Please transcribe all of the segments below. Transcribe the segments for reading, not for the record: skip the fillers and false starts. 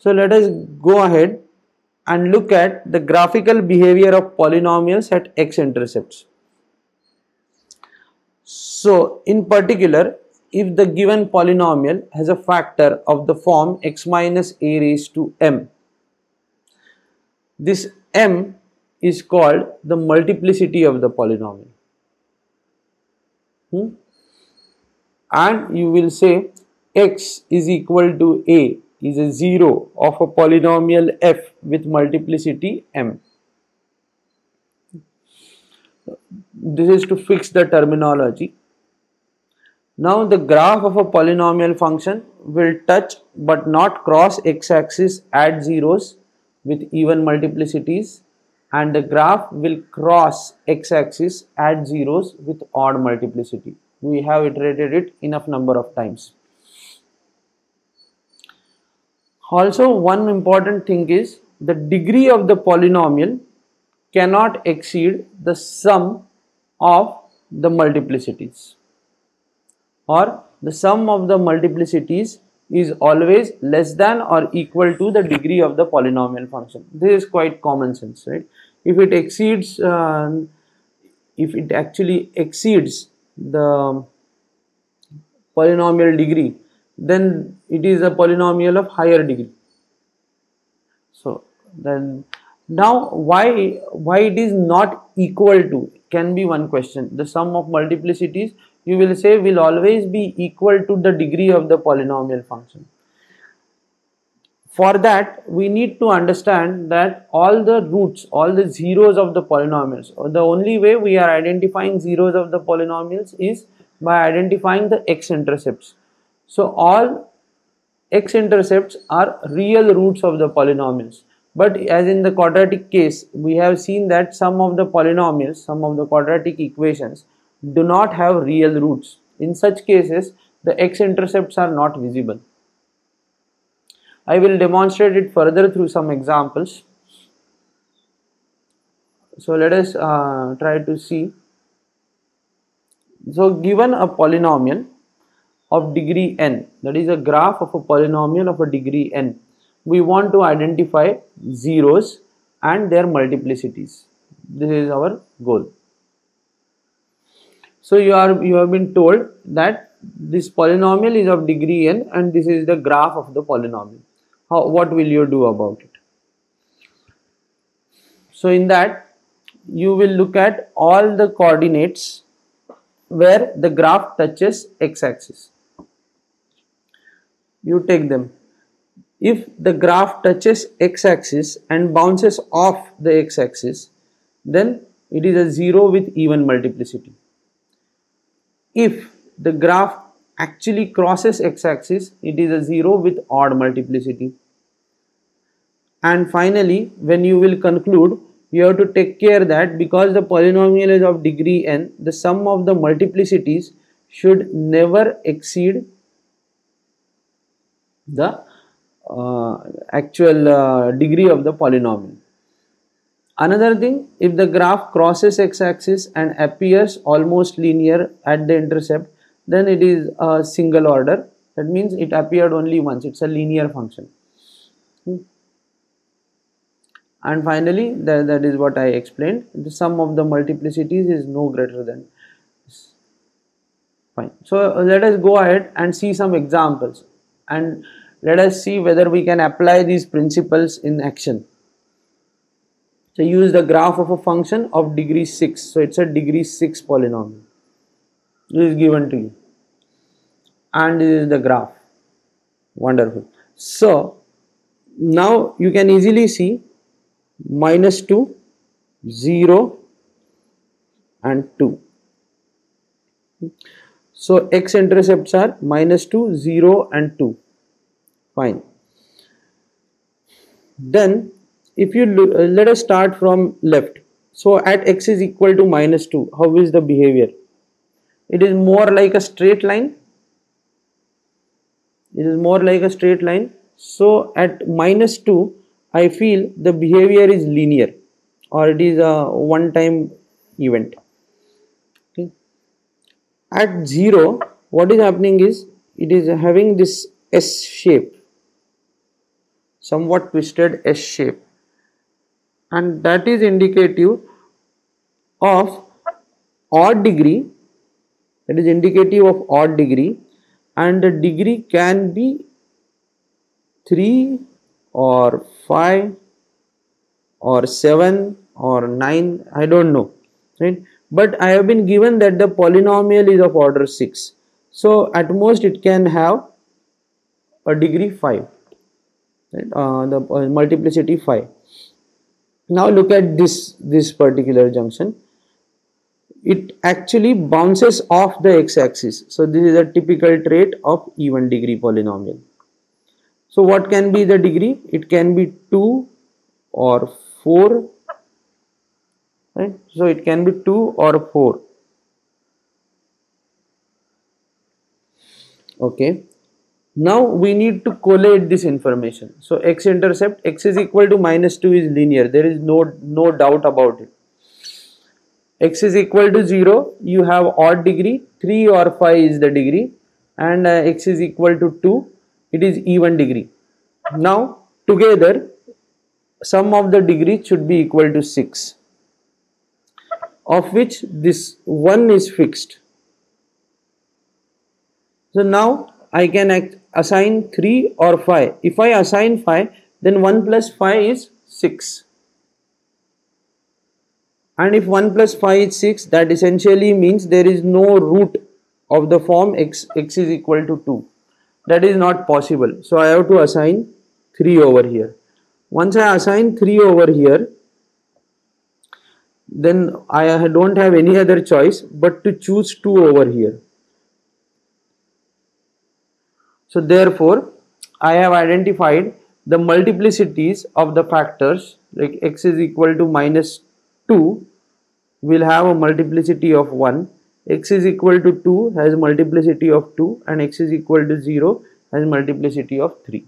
So let us go ahead and look at the graphical behavior of polynomials at x-intercepts. So in particular, if the given polynomial has a factor of the form x minus a raised to m, this m is called the multiplicity of the polynomial. And you will say x is equal to a is a 0 of a polynomial f with multiplicity m. This is to fix the terminology. Now the graph of a polynomial function will touch but not cross x-axis at zeros with even multiplicities, and the graph will cross x-axis at zeros with odd multiplicity. We have iterated it enough number of times. Also, one important thing is the degree of the polynomial cannot exceed the sum of the multiplicities, or the sum of the multiplicities is always less than or equal to the degree of the polynomial function. This is quite common sense, right? If it exceeds, if it actually exceeds the polynomial degree, then it is a polynomial of higher degree. So then now why it is not equal to can be one question. The sum of multiplicities, you will say, will always be equal to the degree of the polynomial function. For that, we need to understand that all the roots, all the zeros of the polynomials, or the only way we are identifying zeros of the polynomials is by identifying the x-intercepts. So all x-intercepts are real roots of the polynomials. But as in the quadratic case, we have seen that some of the polynomials, some of the quadratic equations do not have real roots. In such cases, the x-intercepts are not visible. I will demonstrate it further through some examples. So let us try to see. So given a polynomial of degree n, that is a graph of a polynomial of a degree n, we want to identify zeros and their multiplicities. This is our goal. So you have been told that this polynomial is of degree n and this is the graph of the polynomial. What will you do about it? So in that, you will look at all the coordinates where the graph touches x-axis. You take them. If the graph touches x-axis and bounces off the x-axis, then it is a 0 with even multiplicity. If the graph actually crosses x-axis, it is a 0 with odd multiplicity. And finally, when you will conclude, you have to take care that because the polynomial is of degree n, the sum of the multiplicities should never exceed the actual degree of the polynomial. Another thing, if the graph crosses x-axis and appears almost linear at the intercept, then it is a single order. That means it appeared only once. It's a linear function. And finally, that is what I explained. The sum of the multiplicities is no greater than this. Fine. So let us go ahead and see some examples, and let us see whether we can apply these principles in action. So use the graph of a function of degree 6. So it's a degree 6 polynomial. This is given to you. And this is the graph. Wonderful. So now you can easily see -2, 0 and 2. So x-intercepts are -2, 0 and 2. Fine. Then if you look, let us start from left. So at x is equal to -2, how is the behavior? It is more like a straight line. It is more like a straight line. So at -2, I feel the behavior is linear, or it is a one-time event. Okay. At 0, what is happening is it is having this S shape. somewhat twisted S shape, and that is indicative of odd degree. That is indicative of odd degree, and the degree can be 3 or 5 or 7 or 9, I don't know, right? But I have been given that the polynomial is of order 6, so at most it can have a degree 5, right? The multiplicity 5. Now look at this particular junction. It actually bounces off the x-axis, so this is a typical trait of even degree polynomial. So what can be the degree? It can be 2 or 4, right? So it can be 2 or 4. Okay, now we need to collate this information. So x-intercept, x is equal to -2 is linear, there is no doubt about it. X is equal to 0, you have odd degree, 3 or 5 is the degree, and x is equal to 2, it is even degree. Now together sum of the degrees should be equal to 6, of which this 1 is fixed. So now I can assign 3 or 5. If I assign 5, then 1 plus 5 is 6. And if 1 plus 5 is 6, that essentially means there is no root of the form x is equal to 2. That is not possible. So I have to assign 3 over here. Once I assign 3 over here, then I don't have any other choice but to choose 2 over here. So therefore, I have identified the multiplicities of the factors, like x is equal to -2 will have a multiplicity of 1, x is equal to 2 has multiplicity of 2, and x is equal to 0 has multiplicity of 3.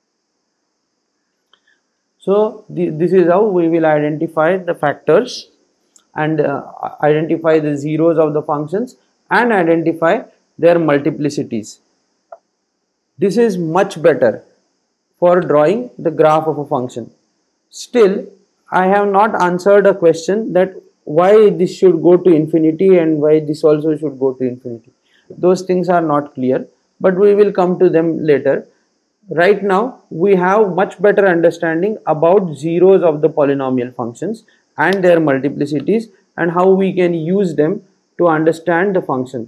So this is how we will identify the factors and identify the zeros of the functions and identify their multiplicities. This is much better for drawing the graph of a function. Still, I have not answered a question that why this should go to infinity and why this also should go to infinity. Those things are not clear, but we will come to them later. Right now, we have much better understanding about zeros of the polynomial functions and their multiplicities and how we can use them to understand the function.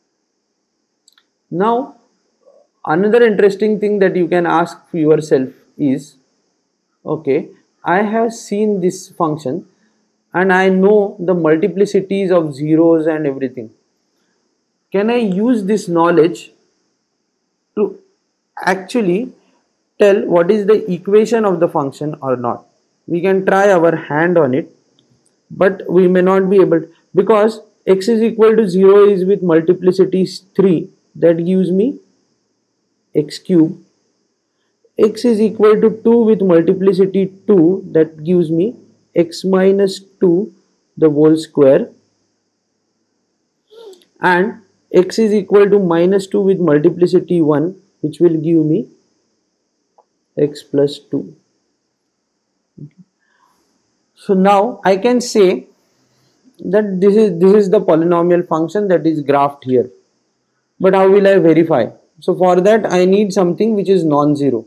Now, another interesting thing that you can ask yourself is, okay, I have seen this function and I know the multiplicities of zeros and everything. Can I use this knowledge to actually tell what is the equation of the function or not? We can try our hand on it, but we may not be able to, because x is equal to 0 is with multiplicity 3, that gives me x cube. X is equal to 2 with multiplicity 2, that gives me x minus 2 the whole square, and x is equal to -2 with multiplicity 1, which will give me x plus 2. So now I can say that this is the polynomial function that is graphed here, but how will I verify? So for that I need something which is non-zero.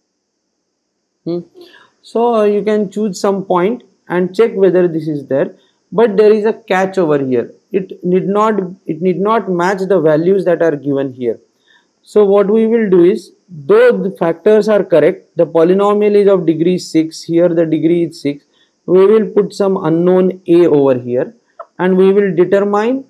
So you can choose some point and check whether this is there, but there is a catch over here. It need not match the values that are given here. So what we will do is, though the factors are correct, the polynomial is of degree 6, here the degree is 6, we will put some unknown a over here and we will determine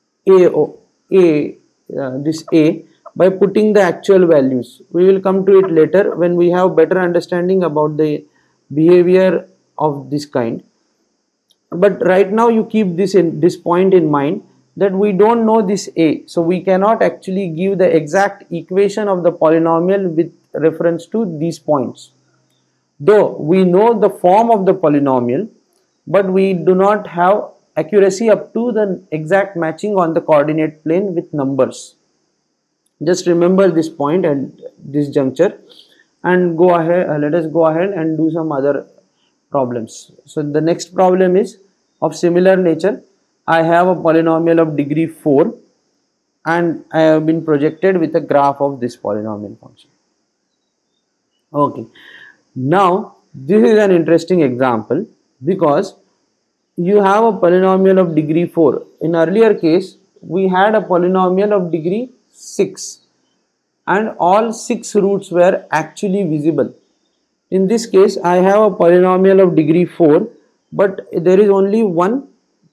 this a by putting the actual values. We will come to it later when we have better understanding about the behavior of this kind. But right now you keep this point in mind that we don't know this a, so we cannot actually give the exact equation of the polynomial with reference to these points. Though we know the form of the polynomial, but we do not have accuracy up to the exact matching on the coordinate plane with numbers. Just remember this point at this juncture. and go ahead. Let us go ahead and do some other problems. So the next problem is of similar nature. I have a polynomial of degree 4 and I have been projected with a graph of this polynomial function. Okay, now this is an interesting example because you have a polynomial of degree 4. In earlier case we had a polynomial of degree 6 and all 6 roots were actually visible. In this case I have a polynomial of degree 4 but there is only one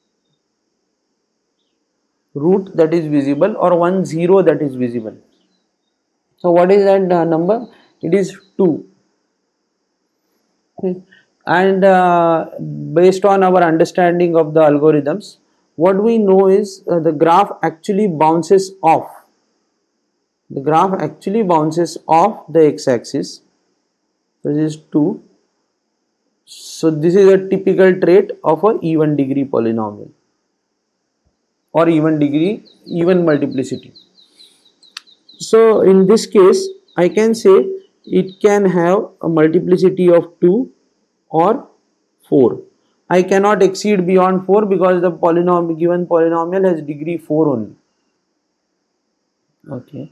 root that is visible or one zero that is visible. So what is that number? It is 2. Okay. And based on our understanding of the algorithms, what we know is the graph actually bounces off. The graph actually bounces off the x-axis. This is 2. So this is a typical trait of a even degree polynomial or even multiplicity. So in this case I can say it can have a multiplicity of 2 or 4. I cannot exceed beyond 4 because the given polynomial has degree 4 only. Okay.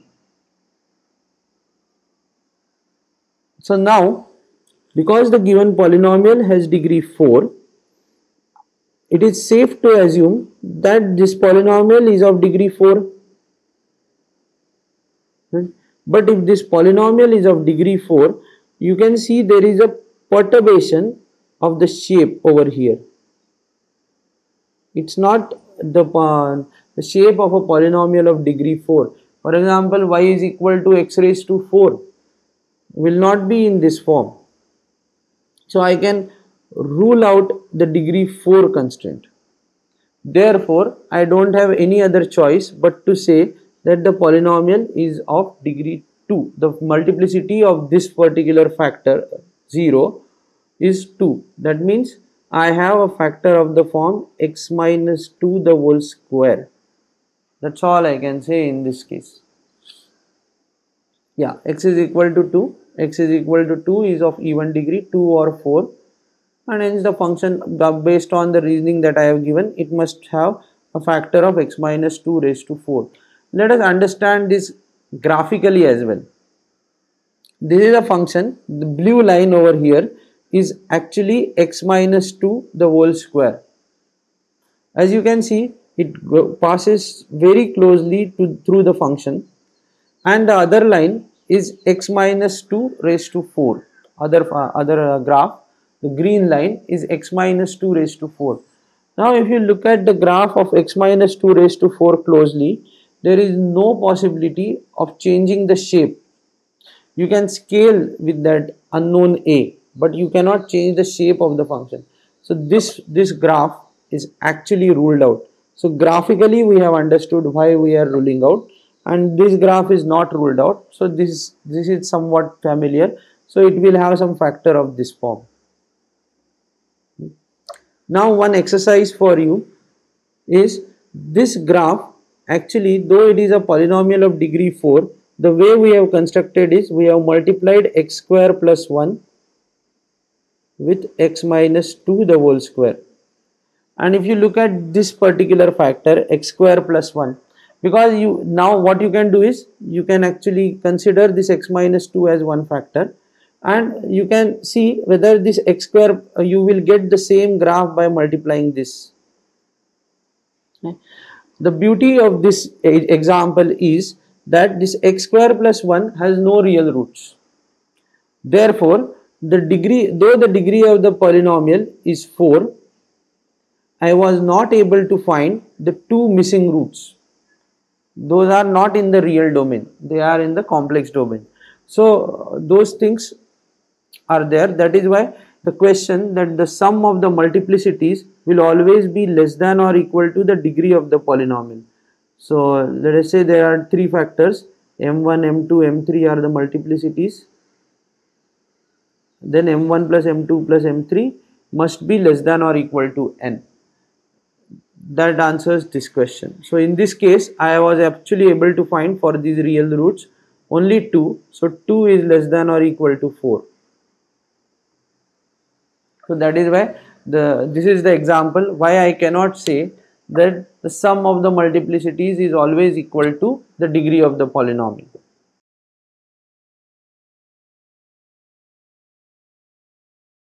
So now because the given polynomial has degree 4, it is safe to assume that this polynomial is of degree 4. But if this polynomial is of degree 4, you can see there is a perturbation of the shape over here. It's not the shape of a polynomial of degree 4. For example, y is equal to x raised to 4 will not be in this form. So I can rule out the degree 4 constraint. Therefore, I don't have any other choice but to say that the polynomial is of degree 2. The multiplicity of this particular factor 0 is 2. That means I have a factor of the form x minus 2 the whole square. That's all I can say in this case. Yeah, x is equal to 2. X is equal to 2 is of even degree 2 or 4. And hence the function, based on the reasoning that I have given, it must have a factor of x minus 2 raised to 4. Let us understand this graphically as well. This is a function, the blue line over here is actually x minus 2 the whole square. As you can see, it passes very closely through the function, and the other line is x minus 2 raised to 4. Other graph, the green line is x minus 2 raised to 4. Now if you look at the graph of x minus 2 raised to 4 closely, there is no possibility of changing the shape. You can scale with that unknown a, but you cannot change the shape of the function. So this graph is actually ruled out. So graphically we have understood why we are ruling out, and this graph is not ruled out. So this is somewhat familiar. So it will have some factor of this form. Now one exercise for you is this graph. Actually, though it is a polynomial of degree 4, the way we have constructed is we have multiplied x square plus 1 with x minus 2 the whole square. And if you look at this particular factor x square plus 1, because now what you can do is you can actually consider this x minus 2 as one factor, and you can see whether this x square you will get the same graph by multiplying this. Okay. The beauty of this example is that this x square plus 1 has no real roots. Therefore, though the degree of the polynomial is 4, I was not able to find the two missing roots. Those are not in the real domain, they are in the complex domain. So those things are there. That is why the question that the sum of the multiplicities will always be less than or equal to the degree of the polynomial. So let us say there are 3 factors, m1, m2, m3 are the multiplicities. Then m1 plus m2 plus m3 must be less than or equal to n. That answers this question. So in this case I was actually able to find for these real roots only 2, so 2 is less than or equal to 4. So that is why this is the example why I cannot say that the sum of the multiplicities is always equal to the degree of the polynomial.